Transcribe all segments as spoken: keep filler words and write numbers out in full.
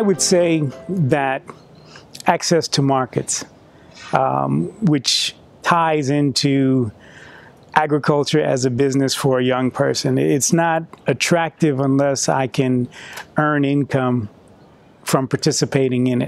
would say that access to markets, um, which ties into agriculture as a business for a young person. It's not attractive unless I can earn income from participating in it.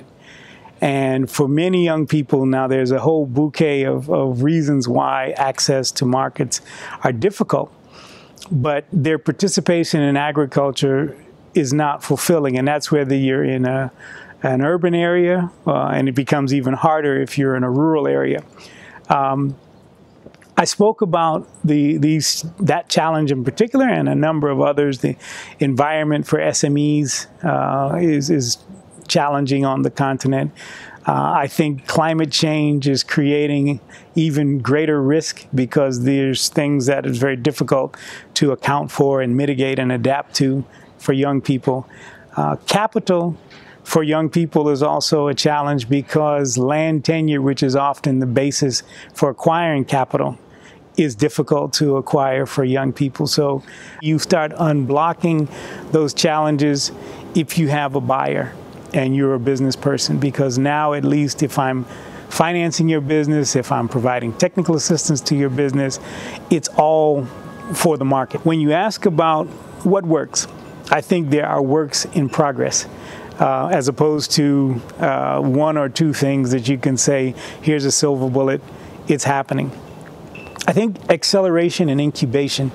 And for many young people now, there's a whole bouquet of, of reasons why access to markets are difficult. But their participation in agriculture is not fulfilling, and that's whether you're in a, an urban area, uh, and it becomes even harder if you're in a rural area. Um, I spoke about the, these, that challenge in particular and a number of others. The environment for S M Es uh, is, is challenging on the continent. Uh, I think climate change is creating even greater risk because there's things that is very difficult to account for and mitigate and adapt to for young people. Uh, capital for young people is also a challenge because land tenure, which is often the basis for acquiring capital, is difficult to acquire for young people. So you start unblocking those challenges if you have a buyer and you're a business person, because now at least if I'm financing your business, if I'm providing technical assistance to your business, it's all for the market. When you ask about what works, I think there are works in progress, uh, as opposed to uh, one or two things that you can say, here's a silver bullet, it's happening. I think acceleration and incubation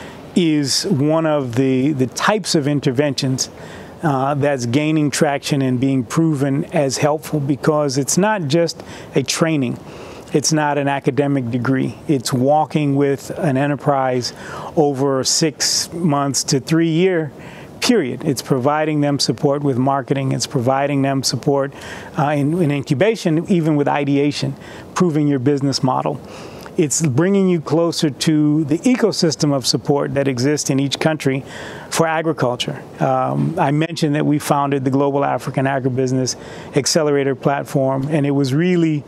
is one of the, the types of interventions uh, that's gaining traction and being proven as helpful, because it's not just a training. It's not an academic degree. It's walking with an enterprise over six months to three year period. It's providing them support with marketing. It's providing them support uh, in, in incubation, even with ideation, proving your business model. It's bringing you closer to the ecosystem of support that exists in each country for agriculture. Um, I mentioned that we founded the Global African Agribusiness Accelerator Platform, and it was really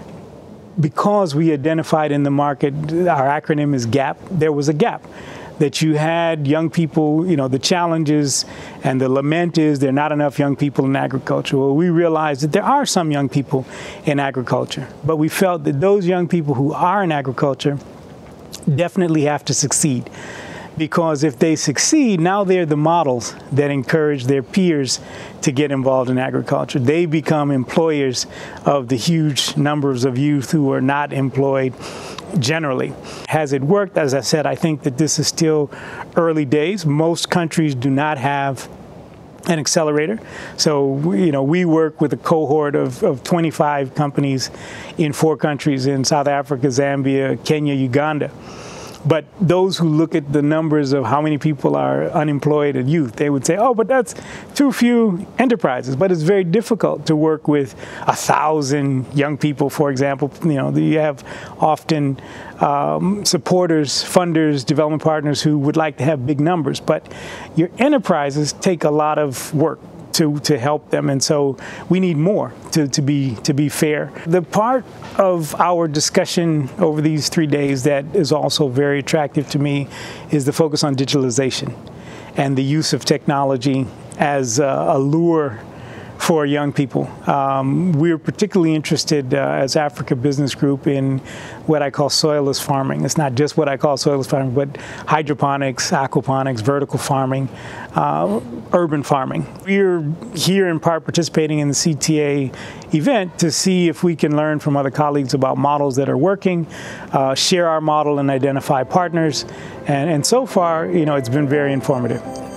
because we identified in the market, our acronym is GAP, there was a gap. That you had young people, you know, the challenges and the lament is there are not enough young people in agriculture. Well, we realized that there are some young people in agriculture, but we felt that those young people who are in agriculture definitely have to succeed. Because if they succeed, now they're the models that encourage their peers to get involved in agriculture. They become employers of the huge numbers of youth who are not employed generally. Has it worked? As I said, I think that this is still early days. Most countries do not have an accelerator. So, you know, we work with a cohort of, of twenty-five companies in four countries, in South Africa, Zambia, Kenya, Uganda. But those who look at the numbers of how many people are unemployed and youth, they would say, oh, but that's too few enterprises. But it's very difficult to work with a thousand young people, for example. You know, you have often um, supporters, funders, development partners who would like to have big numbers. But your enterprises take a lot of work to, to help them. And so we need more to, to, be, to be fair. The part of our discussion over these three days that is also very attractive to me is the focus on digitalization and the use of technology as a, a lure for young people. Um, we're particularly interested uh, as Africa Business Group in what I call soilless farming. It's not just what I call soilless farming, but hydroponics, aquaponics, vertical farming, uh, urban farming. We're here in part participating in the C T A event to see if we can learn from other colleagues about models that are working, uh, share our model and identify partners. And, and so far, you know, it's been very informative.